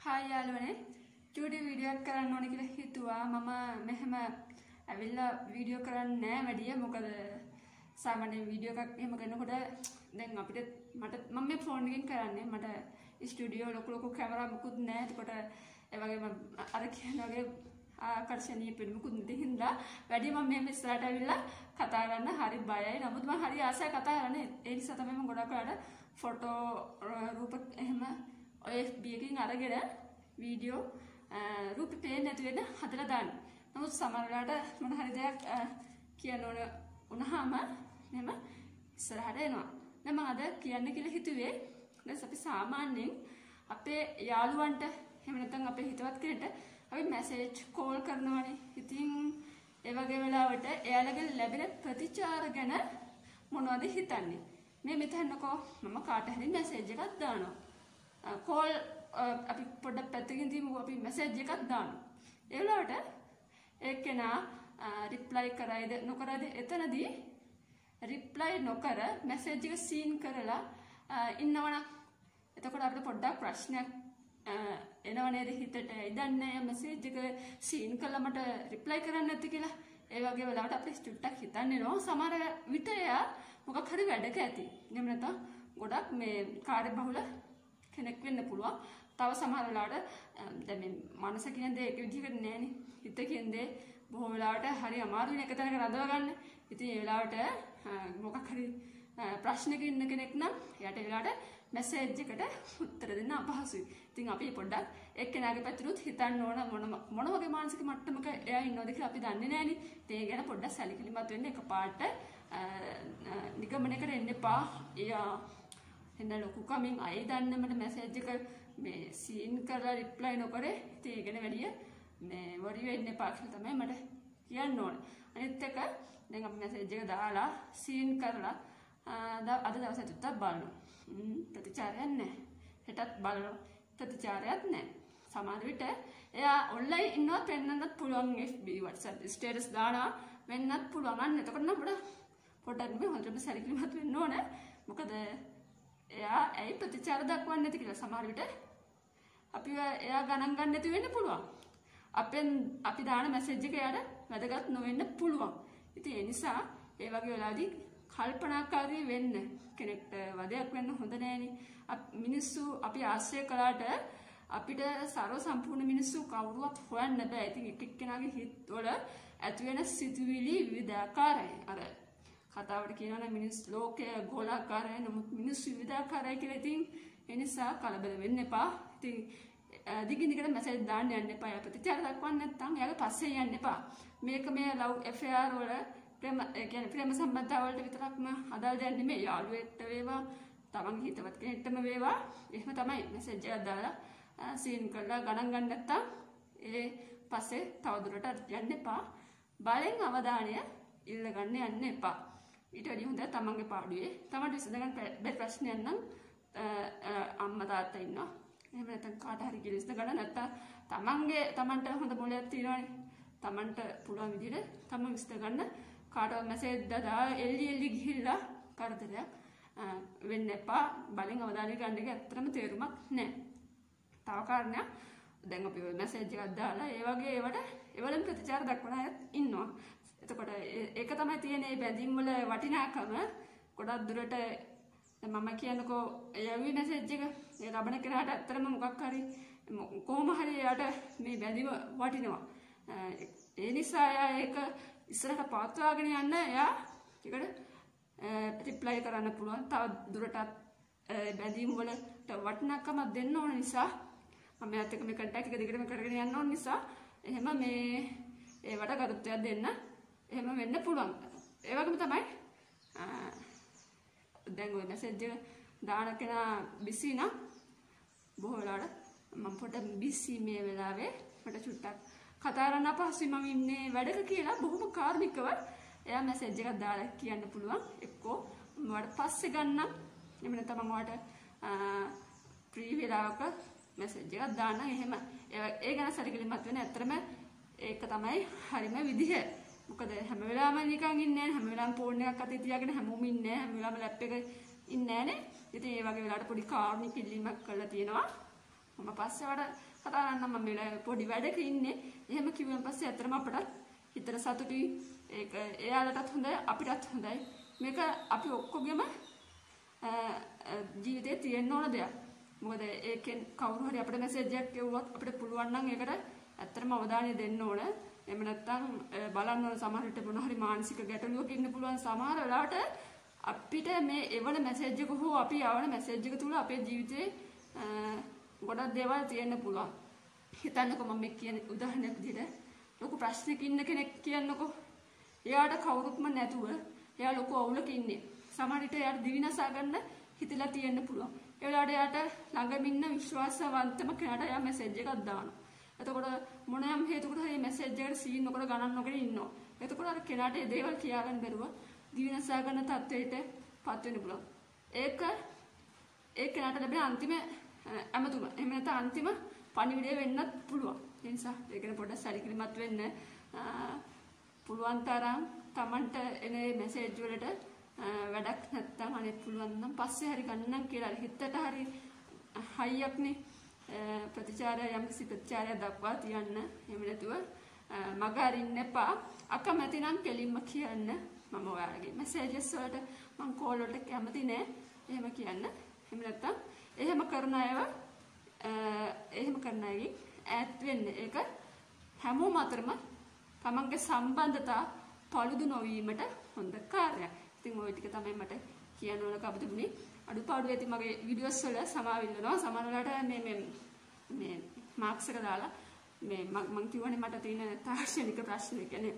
Hi යාළුවනේ චූටි video එකක් කරන්න ඕනේ කියලා හිතුවා මම මෙහෙම ඇවිල්ලා වීඩියෝ කරන්නේ නැහැ වැඩිය මොකද සාමාන්‍ය වීඩියෝ එකක් එහෙම කරනකොට දැන් අපිට මම මේ ෆෝන් එකෙන් කරන්නේ මට ස්ටුඩියෝ ලොකු කැමරා මුකුත් නැහැ එතකොට ඒ වගේම අර කියන වගේ ආකර්ෂණීය පිළිමුකුත් නැති හින්දා වැඩි මම මේ ඉස්සරහට ඇවිල්ලා කතා කරන්න හරි බයයි නමුත් මම හරි ආසයි කතා කරන්න ඒ නිසා තමයි මම ගොඩක් වෙලාවට ෆොටෝ රූප එහෙම ඔය FB එකකින් අරගෙන වීඩියෝ රූප පේන්නේ නැති වෙන හදලා දාන්න. නමුත් සමහර වෙලාවට මොන හරි දෙයක් කියන්න ඕන වුණාම මෙහෙම ඉස්සරහට එනවා. දැන් මම අද කියන්න කියලා හිතුවේ දැන් අපි සාමාන්‍යයෙන් අපේ යාළුවන්ට එහෙම නැත්නම් අපේ හිතවත් කෙනෙක්ට අපි මැසේජ් කෝල් කරනවානේ. ඉතින් ඒ වගේ වෙලාවට එයාලගෙන් ලැබෙන ප්‍රතිචාර ගැන මොනවද හිතන්නේ? මේ මෙතනකෝ මම කාට හරි මැසේජ් එකක් දානවා. කෝල් අපි පොඩ්ඩක් පැත්තකින් තියමුකෝ අපි මැසේජ් එකක් දානවා. ඒ වෙලාවට එක්කෙනා රිප්ලයි කරයිද නොකරයිද එතනදී රිප්ලයි නොකර මැසේජ් එක සීන් කරලා ඉන්නවනම් එතකොට අපිට පොඩ්ඩක් ප්‍රශ්නයක් එනව නේද හිතට ඉදන්නේ මැසේජ් එක සීන් කළා මට රිප්ලයි කරන්න නැති කියලා. ඒ වගේ වෙලාවට අපිට චුට්ටක් හිතන්නේ නෝ සමහර විට එයා මොකක් හරි වැඩක ඇති. එහෙම නැත්නම් ගොඩක් මේ කාර්යබහුල කෙනෙක් වෙන්න පුළුවන්. තව සමහර වෙලාවට දැන් මේ මනස කියන දේ එක විදිහකට නෑනේ. හිත කියන දේ බොහෝ වෙලාවට හරි අමාරුයි එක තැනක රඳව ගන්න. ඉතින් ඒ වෙලාවට මොකක් හරි ප්‍රශ්නක ඉන්න කෙනෙක් නම් එයාට ඒ වෙලාවට මැසේජ් එකට උත්තර දෙන්න අපහසුයි. ඉතින් අපි පොඩ්ඩක් එක්කෙනාගේ පැත්තට හිතන්න ඕන මොන වගේ මානසික මට්ටමක එයා ඉන්නවද කියලා අපි දන්නේ නෑනේ. ඉතින් ඒ ගැන පොඩ්ඩක් සැලකිලිමත් වෙන්න එකපාරට නිගමනයකට එන්න එපා. එයා එන්න ලොකු කමින් අය දන්න මට මැසේජ් එක මේ සීන් කරලා රිප්ලයි නොකරේ. ඉතින් ඒ ගැන වැඩිය මේ වරි වෙන්න එපා කියලා තමයි මට කියන්න ඕනේ. අනිත් එක දැන් අපි මැසේජ් එක දාලා සීන් කරලා අද දවසේ තුත්තක් බලනවා. ප්‍රතිචාරයක් නැහැ. හෙටත් බලනවා. ප්‍රතිචාරයක් නැහැ. සමහර විට එයා ඔන්ලයින් ඉන්නවා පෙන්නන්නත් පුළුවන් FB WhatsApp ස්ටේටස් දානවා වෙන්නත් පුළුවන්. අන්න එතකොට නම් පොඩ්ඩක් මේ හොඳට සැලකිලිමත් වෙන්න ඕනේ. මොකද එයා ඇයි ප්‍රතිචාර දක්වන්නේ නැති කියලා සමහර විට අපි එයා ගණන් ගන්න නැති වෙන්න පුළුවන්. අපි දාන මැසේජ් එක එයාට වැදගත් නොවෙන්න පුළුවන්. ඉතින් ඒ නිසා ඒ වගේ වෙලාවදී කල්පනාකාරී වෙන්න කෙනෙක්ට වදයක් වෙන්න හොඳ නෑනේ. මිනිස්සු අපි ආශ්‍රය කළාට අපිට සර්ව සම්පූර්ණ මිනිස්සු කවුරුවක් හොයන්න බෑ. ඉතින් එක එක්කෙනාගේ හිතවල ඇති වෙන සිතුවිලි විවිධාකාරයි. අර කතාවට කියනවා මිනිස් ලෝකය ගෝලාකාරයි නමුත් මිනිස්සු විවිධාකාරයි කියලා. ඉතින් ඒ නිසා කලබල වෙන්න එපා. ඉතින් දිගින් දිගට මැසේජ් දාන්න යන්න එපා. යා ප්‍රතිචාර දක්වන්න නැත්නම් එයාගේ පස්සේ යන්න එපා. මේක මේ ලව් affair වල ප්‍රේම සම්බන්ධතාව වලට විතරක්ම අදාළ දෙයක් නෙමෙයි. යාළුවෙක්ට වේවා තමන්ගේ හිතවත් කෙනෙක්ටම වේවා එහෙම තමයි මැසේජ් එකක් දාලා සීන් කරලා ගණන් ගන්න නැත්නම් ඒ පස්සේ තවදුරටත් යන්න එපා. බලෙන් අවධානය ඉල්ලගන්න යන්න එපා. ඊට වැඩි හොඳ තමන්ගේ පාඩුවේ තමන්ට විසඳගන්න බැරි ප්‍රශ්නයක් නම් අම්මා තාත්තා ඉන්නවා. එහෙම නැත්නම් කාට හරි කියලා විසඳගන්න නැත්නම් තමන්ට හොඳ මොලයක් තියෙනවානේ. තමන්ට පුළුවන් විදිහට තමන් විසඳගන්න කාටවත් මැසේජ් දාලා එල්ලි ගිහිල්ලා කරදරයක් වෙන්න එපා. බලෙන් අවධානය ගන්න එක ඇත්තටම තේරුමක් නැහැ. තව කාරණයක් දැන් අපි ඔය මැසේජ් එකක් දාලා ඒ වගේ ඒවලින් ප්‍රතිචාර දක්වන අයත් ඉන්නවා. එතකොට ඒක තමයි තියෙන මේ බැඳීම් වල වටිනාකම. ගොඩක් දුරට මම කියනකෝ යවි මැසේජ් එක ඒ ලබන කෙනාට ඇත්තටම මොකක් හරි කොහොම හරි යාට මේ බැඳීම වටිනවා. ඒ නිසා එයා ඒක ඉස්සරහට පවත්වාගෙන යන්න එයා ඒකට රිප්ලයි කරන්න පුළුවන්. තව දුරටත් බැඳීම් වලට වටිනාකමක් දෙන්න ඕන නිසා මම එයාත් එක්ක මේ කන්ටැක්ට් එක දිගටම කරගෙන යන්න ඕන නිසා එහෙම මේ ඒවට ගරුත්වයක් දෙන්න එහෙම වෙන්න පුළුවන්. ඒ වගේම තමයි දැන් ඔය මැසේජ් එක දාන කෙනා බිසි නම් බොහෝ වෙලාවට මම පොඩ්ඩක් බිසි මේ වෙලාවේ මට චුට්ටක් කතා කරන්න අපහසුයි මම ඉන්නේ වැඩක කියලා බොහොම කාර්මිකව එයා මැසේජ් එකක් දාලා කියන්න පුළුවන්. එක්කෝ මට පස්සේ ගන්නම් එහෙම නැත්නම් මම ඔයාලට ෆ්‍රී වෙලාවක මැසේජ් එකක් දාන්න. එහෙම ඒ ගැන සැලකිලිමත් වෙන ඇත්තටම ඒක තමයි හරිම විදිහ. මොකද හැම වෙලාවෙම නිකන් ඉන්නේ නැහැ. හැම වෙලාවෙම ෆෝන් එකක් අතේ තියාගෙන හැමෝම ඉන්නේ නැහැ. හැම වෙලාවෙම ලැප් එක ඉන්නේ නැහනේ. ඉතින් ඒ වගේ වෙලාවට පොඩි කාර්මික ඉල්ලීමක් කරලා තියෙනවා. මම පස්සේ වඩ කතා කරන්න මම මේ පොඩි වැඩක ඉන්නේ. එහෙම කිව්වන් පස්සේ අතරම අපටත් හිතට සතුටුයි. ඒක එයාලටත් හොඳයි අපිටත් හොඳයි. මේක අපි ඔක්කොගෙම ජීවිතේ තියෙන්න ඕන දෙයක්. මොකද ඒකෙන් කවුරු හරි අපිට මැසේජ් එකක් එවුවොත් අපිට පුළුවන් නම් ඒකට ඇත්තටම අවධානය දෙන්න ඕන. එහෙම නැත්නම් බලන්න ඕන සමහර විට මොන හරි මානසික ගැටලුවක ඉන්න පුළුවන්. සමහර වෙලාවට අපිට මේ එවන මැසේජ් එක හෝ අපි යවන මැසේජ් එක තුල අපේ ජීවිතේ ගොඩක් දේවල් තියෙන්න පුළුවන්. හිතන්නකෝ මම මේ කියන උදාහරණයක් විදිහට ලොකු ප්‍රශ්නයක ඉන්න කෙනෙක් කියන්නකෝ. එයාට කවුරුත්ම නැතුව එයා ලොකු අවුලක ඉන්නේ. සමහර විට එයාට දිවිනසා ගන්න හිතලා තියෙන්න පුළුවන්. ඒ වෙලාවට එයාට ළඟම ඉන්න විශ්වාසවන්තම කෙනාට එයා මැසේජ් එකක් දානවා. එතකොට මොනෑම හේතුවකට හරි මැසේජ් එකට සීන් නොකර ගණන් නොකර ඉන්නවා. එතකොට අර කෙනාට ඒ දේවල් කියාගන්න බැරුව දිවිනසා ගන්න තත්ත්වයට පත් වෙන්න පුළුවන්. ඒක ඒ කෙනාට ලැබෙන අන්තිම ඇමතුම. එහෙම නැත්නම් අන්තිම පණිවිඩය වෙන්නත් පුළුවන්. ඒ නිසා ඒකන පොඩ්ඩක් සැලකිලිමත් වෙන්න. පුළුවන් තරම් Tamanට එන මැසේජ් වලට වැඩක් නැත්තම් අනේ පුළුවන් නම් පස්සේ හරි ගන්නම් කියලා හිතට හරි හයියක්නේ ප්‍රතිචාරය යම් කිසි ප්‍රතිචාරයක් දක්වා තියන්න. එහෙම නැතුව මග අරින්න එපා. අකමැති නම් කෙලින්ම කියන්න මම ඔයාලගේ මැසේජස් වලට මම කෝල් වලට කැමති නෑ. එහෙම කියන්න. එහෙම නැත්තම් එහෙම කරන අයව ඈත් වෙන්න. ඒක හැමෝම අතරම තමන්ගේ සම්බන්ධතා පළුදු නොවීමට හොඳ කාර්යයක්. ඉතින් ওই ටික තමයි මට කියන්න ඕන කබතුනේ. අඩුපාඩු ඇති මගේ වීඩියෝස් වල සමාවිල්ලනවා. සමහර වෙලාවට මේ මාක්ස් එක දාලා මේ මම කියවනේ මට තියෙන තාක්ෂණික ප්‍රශ්න කියන්නේ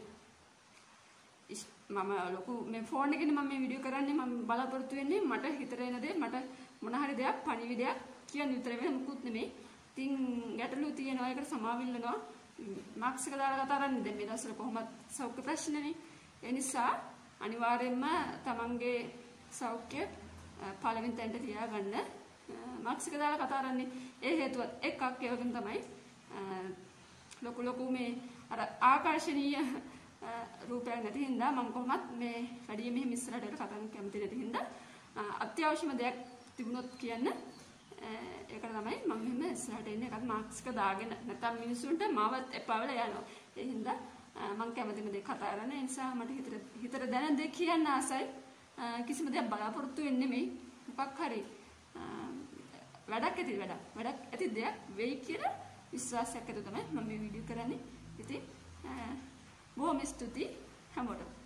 මම ලොකු මේ ෆෝන් එකකින් මම මේ වීඩියෝ කරන්නේ මම බලාපොරොත්තු වෙන්නේ මට හිතට එන දේ මට මොන හරි දෙයක් පණිවිඩයක් කියන්න විතර වෙන මුකුත් නෙමෙයි. ඉතින් ගැටලු තියෙනවා ඒකට සමාවිල්ලනවා. මාක්ස් එක දාලා කතා කරන්නේ දැන් මේ දවස්වල කොහොමද සෞඛ්‍ය ප්‍රශ්නනේ. ඒ නිසා අනිවාර්යයෙන්ම තමන්ගේ සෞඛ්‍ය පළවෙනි තැනට තියාගන්න මාක්ස් එක දාලා කතා කරන්නේ. ඒ හේතුවත් එකක් ඒ වගේම තමයි ලොකු මේ අර ආකර්ශනීය රූපයක් නැති හින්දා මම කොහොමත් මේ වැඩි මෙහෙම ඉස්සරහට කතා කරන්න කැමති නැති හින්දා අත්‍යවශ්‍යම දෙයක් තිබුණොත් කියන්න. ඒකට තමයි මම මෙහෙම ඉස්සරහට එන්නේ. ඒකත් මාක්ස් එක දාගෙන නැත්නම් මිනිසුන්ට මාවත් එපා වෙලා යනවා. ඒ හින්දා මම කැමතිම දේ කතා කරන්න. ඒ නිසා මට හිතට දැනෙන දේ කියන්න ආසයි. කිසිම දෙයක් බලාපොරොත්තු වෙන්නේ නෙමෙයි. මොකක් හරි වැඩක් ඇති දෙයක් වෙයි කියලා විශ්වාසයක් ඇතුව තමයි මම මේ වීඩියෝ කරන්නේ. ඉතින් බොහොම ස්තුතියි හැමෝටම.